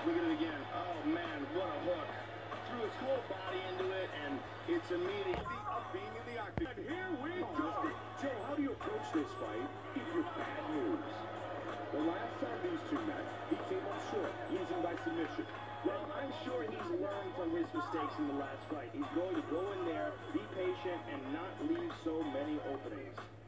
Look at it again. Oh, man, what a hook. Threw his whole body into it, and it's immediate. Of being in the octagon. And here we go. Joe, how do you approach this fight if you're bad news? The last time these two met, he came up short, losing by submission. Well, I'm sure he's learned from his mistakes in the last fight. He's going to go in there, be patient, and not leave so many openings.